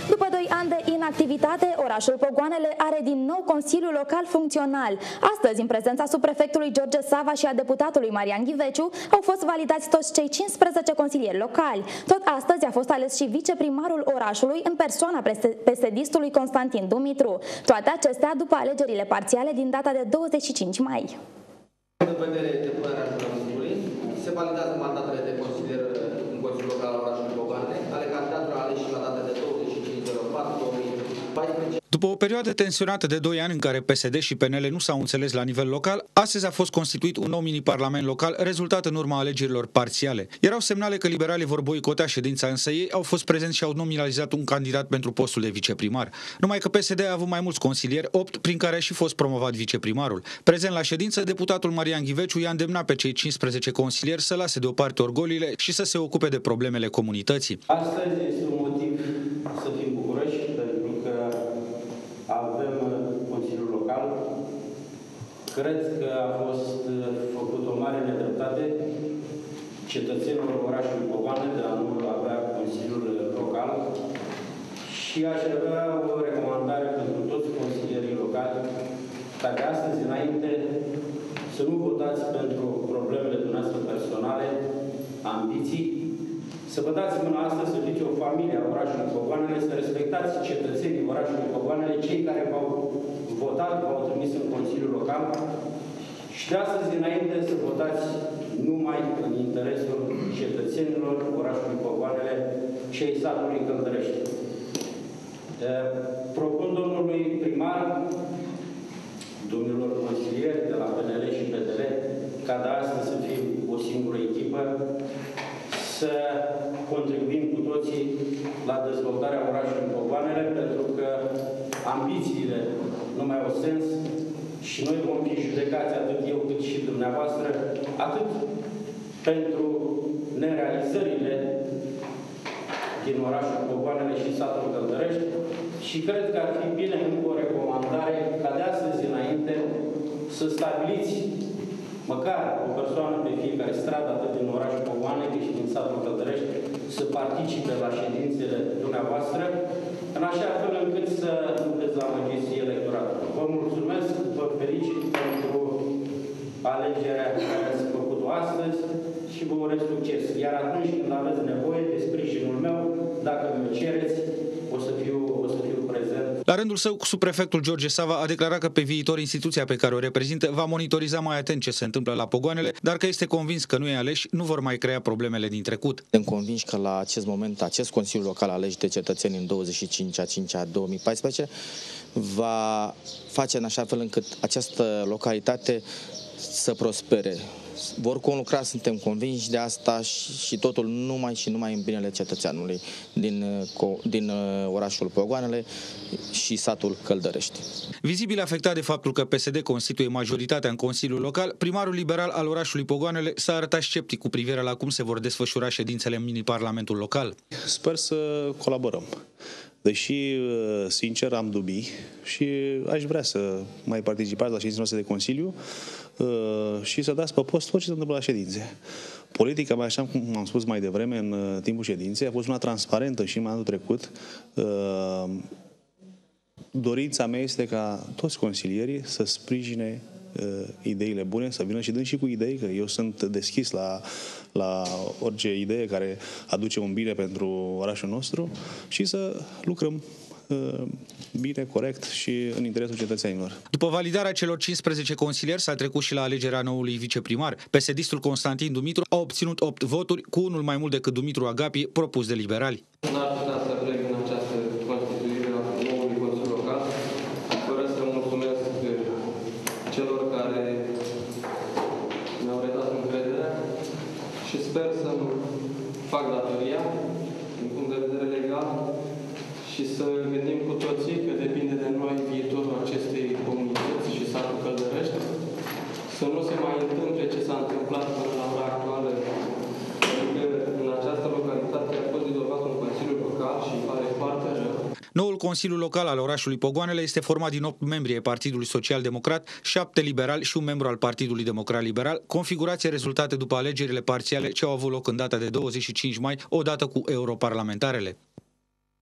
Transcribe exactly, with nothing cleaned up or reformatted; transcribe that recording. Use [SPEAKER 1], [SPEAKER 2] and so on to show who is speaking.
[SPEAKER 1] După doi ani de inactivitate, orașul Pogoanele are din nou Consiliul Local funcțional. Astăzi, în prezența subprefectului George Sava și a deputatului Marian Ghiveciu, au fost validați toți cei cincisprezece consilieri locali. Tot astăzi a fost ales și viceprimarul orașului în persoana P S D-istului Constantin Dumitru. Toate acestea după alegerile parțiale din data de douăzeci și cinci mai.
[SPEAKER 2] În vedere depunerea jurământului, se validează mandatele de consilier în Consiliul Local al orașului Pogoanele, ale candidaților aleși la data de douăzeci și cinci zero patru două mii paisprezece.
[SPEAKER 3] După o perioadă tensionată de doi ani în care P S D și P N L nu s-au înțeles la nivel local, astăzi a fost constituit un nou mini-parlament local, rezultat în urma alegerilor parțiale. Erau semnale că liberalii vor boicota ședința, însă ei au fost prezenți și au nominalizat un candidat pentru postul de viceprimar. Numai că P S D a avut mai mulți consilieri, opt, prin care a și fost promovat viceprimarul. Prezent la ședință, deputatul Marian Ghiveciu i-a îndemnat pe cei cincisprezece consilieri să lase deoparte orgoliile și să se ocupe de problemele comunității.
[SPEAKER 4] Astăzi este un motiv să fim bucuroși, pentru că avem Consiliul Local. Cred că a fost făcut o mare nedreptate cetățenilor orașului Pogoanele de a nu avea Consiliul Local și aș avea o recomandare pentru toți consilierii locali, ca de astăzi înainte să nu votați pentru problemele dumneavoastră personale, ambiții, să vă dați mâna astăzi să fiți o familie a orașului Pogoanele, să respectați cetățenii orașului Pogoanele, cei care v-au votat, v-au trimis în Consiliul Local și de astăzi înainte să votați numai în interesul cetățenilor orașului Pogoanele și ai satului Căldărești. Propun domnului primar, domnilor consilieri de la P N L și P D L, ca de astăzi să fim o singură echipă, să contribuim cu toții la dezvoltarea orașului Pogoanele, pentru că ambițiile nu mai au sens și noi vom fi judecați, atât eu cât și dumneavoastră, atât pentru nerealizările din orașul Pogoanele și satul Căldărești și cred că ar fi bine încă o recomandare ca de astăzi înainte să stabiliți măcar o persoană pe fiecare stradă, atât din orașul Pogoanele cât și din satul Căldărești, să participe la ședințele dumneavoastră, în așa fel încât să nu dezamăgiți electoratul. Vă mulțumesc, vă felicit pentru alegerea care ați făcut-o astăzi și vă urez succes. Iar atunci când aveți nevoie de sprijinul meu, dacă mi-o cereți, o să fiu, o să fiu prezent.
[SPEAKER 3] La rândul său, subprefectul George Sava a declarat că pe viitor instituția pe care o reprezintă va monitoriza mai atent ce se întâmplă la Pogoanele, dar că este convins că noi aleși nu vor mai crea problemele din trecut.
[SPEAKER 5] Sunt convins că la acest moment, acest Consiliu Local ales de cetățeni în douăzeci și cinci a cincea două mii paisprezece va face în așa fel încât această localitate să prospere. Vor conlucra, suntem convinși de asta și totul numai și numai în binele cetățeanului din, din orașul Pogoanele și satul Căldărești.
[SPEAKER 3] Vizibil afectat de faptul că P S D constituie majoritatea în Consiliul Local, primarul liberal al orașului Pogoanele s-a arătat sceptic cu privire la cum se vor desfășura ședințele în mini-parlamentul local.
[SPEAKER 6] Sper să colaborăm. Deși, sincer, am dubii și aș vrea să mai participați la ședințele noastre de Consiliu și să dați pe post tot ce se întâmplă la ședințe. Politica, mai așa cum am spus mai devreme, în timpul ședinței, a fost una transparentă și în anul trecut. Dorința mea este ca toți consilierii să sprijine ideile bune, să vină și dând și cu idei, că eu sunt deschis la, la orice idee care aduce un bine pentru orașul nostru și să lucrăm bine, corect și în interesul cetățenilor.
[SPEAKER 3] După validarea celor cincisprezece consilieri s-a trecut și la alegerea noului viceprimar. P S D-istul Constantin Dumitru a obținut opt voturi, cu unul mai mult decât Dumitru Agapie, propus de liberali.
[SPEAKER 2] N-ar putea să plec în această constituire a noului Consiliu Local, fără să mulțumesc celor care mi-au redat încrederea și sper să-mi fac datoria din punct de vedere legal și să gândim cu toții că depinde de noi viitorul acestei comunități și satul Căldărești, să nu se mai întâmple ce s-a întâmplat până la ora actuală, pentru că în această localitate a fost dizolvat un Consiliu Local și îmi pare foarte rău.
[SPEAKER 3] Noul Consiliu Local al orașului Pogoanele este format din opt membri ai Partidului Social Democrat, șapte liberali și un membru al Partidului Democrat Liberal, configurație rezultate după alegerile parțiale ce au avut loc în data de douăzeci și cinci mai, odată cu europarlamentarele.